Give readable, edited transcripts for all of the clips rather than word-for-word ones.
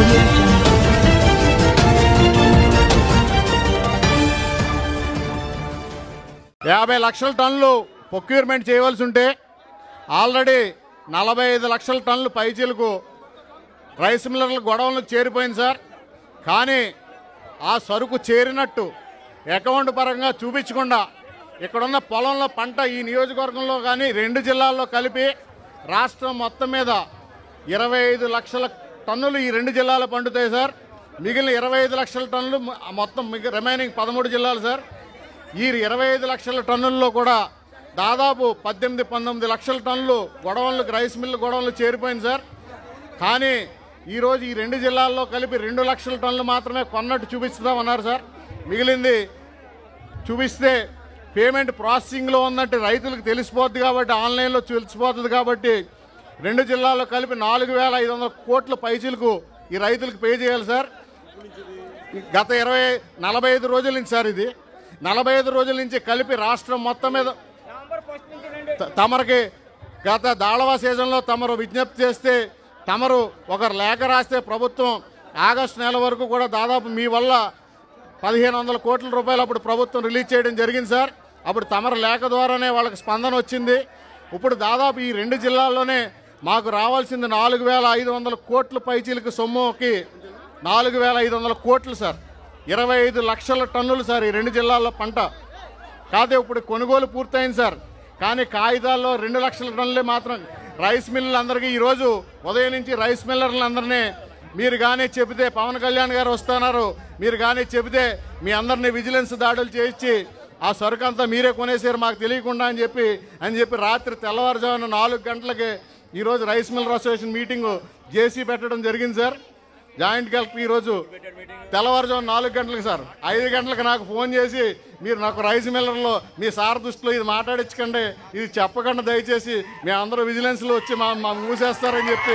Audio Jungle. 50 లక్షల టన్నులు procurement చేయవలసి ఉంటే ఆల్రెడీ 45 లక్షల టన్నులు పైచీలకు రైస్ మిల్లర్ల గొడవలకు చేరిపోయింది సార్. కానీ ఆ సరుకు చేరినట్టు అకౌంట్ పరంగా చూపించకుండా ఇక్కడున్న పొలంలో పంట ఈ నియోజకవర్గంలో కానీ 2 జిల్లాల్లో కలిపి రాష్ట్రం మొత్తం మీద 25 లక్షల టన్నులు ఈ 2 జిల్లాలు పండుతాయి సార్. మిగిలిన 25 లక్షల టన్నులు మొత్తం రిమైనింగ్ 13 జిల్లాలు సార్. ఈ 25 లక్షల టన్నుల్లో కూడా దాదాపు 18-19 లక్షల టన్నులు గొడవలకు రైస్ మిల్లు గొడవలు చేరిపోయింది సార్. కానీ ఈరోజు ఈ 2 జిల్లాల్లో కలిపి 2 లక్షల టన్నులు మాత్రమే కొన్నట్టు చూపిస్తామన్నారు సార్. మిగిలింది చూపిస్తే పేమెంట్ ప్రాసెసింగ్లో ఉందంటే రైతులకు తెలిసిపోద్ది కాబట్టి, ఆన్లైన్లో తెలిసిపోతుంది కాబట్టి 2 జిల్లాల్లో కలిపి 4,500 కోట్ల పైసలకు ఈ రైతులకు పే చేయాలి సార్. గత 45 రోజుల నుంచి సార్ ఇది 45 రోజుల నుంచి కలిపి రాష్ట్రం మొత్తం మీద తమరికి గత దాళవా సీజన్లో తమరు విజ్ఞప్తి చేస్తే తమరు ఒకరు లేఖ రాస్తే ప్రభుత్వం ఆగస్టు నెల వరకు కూడా దాదాపు మీ వల్ల 1,500 కోట్ల రూపాయలు అప్పుడు ప్రభుత్వం రిలీజ్ చేయడం జరిగింది సార్. అప్పుడు తమరు లేఖ ద్వారానే వాళ్ళకి స్పందన వచ్చింది. ఇప్పుడు దాదాపు ఈ 2 జిల్లాల్లోనే మాకు రావాల్సింది 4,500 కోట్ల పైచీలకు సొమ్ముకి 4,500 కోట్లు సార్. 25 లక్షల టన్నులు సార్ ఈ 2 జిల్లాల్లో పంట. కాదే ఇప్పుడు కొనుగోలు పూర్తయింది సార్. కానీ కాగితాల్లో 2 లక్షల టన్నులే మాత్రం రైస్ మిల్లులందరికీ ఈరోజు ఉదయం నుంచి రైస్ మిల్లర్లందరినీ మీరు కానీ చెబితే పవన్ కళ్యాణ్ గారు వస్తున్నారు, మీరు కానీ చెబితే మీ అందరినీ విజిలెన్స్ దాడులు చేయించి ఆ సరుకు అంతా మీరే కొనేసారు మాకు తెలియకుండా అని చెప్పి రాత్రి తెల్లవారుజామున 4 గంటలకి ఈరోజు rice miller association meeting JC పెట్టడం జరిగింది సార్. జాయింట్ కలెక్టర్ ఈరోజు తెల్లవారుజామున 4 గంటలకు సార్ 5 గంటలకు నాకు ఫోన్ చేసి మీరు నాకు రైస్ మిల్లర్లో మీ సార్ దృష్టిలో ఇది మాట్లాడించకండి, ఇది చెప్పకుండా దయచేసి మీ అందరూ విజిలెన్స్లో వచ్చి మా మూసేస్తారని చెప్పి.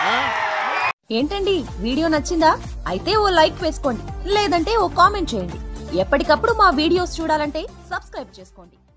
ఏంటండి వీడియో నచ్చిందా? అయితే ఓ లైక్ వేసుకోండి, లేదంటే ఓ కామెంట్ చేయండి. ఎప్పటికప్పుడు మా వీడియోస్ చూడాలంటే సబ్స్క్రైబ్ చేసుకోండి.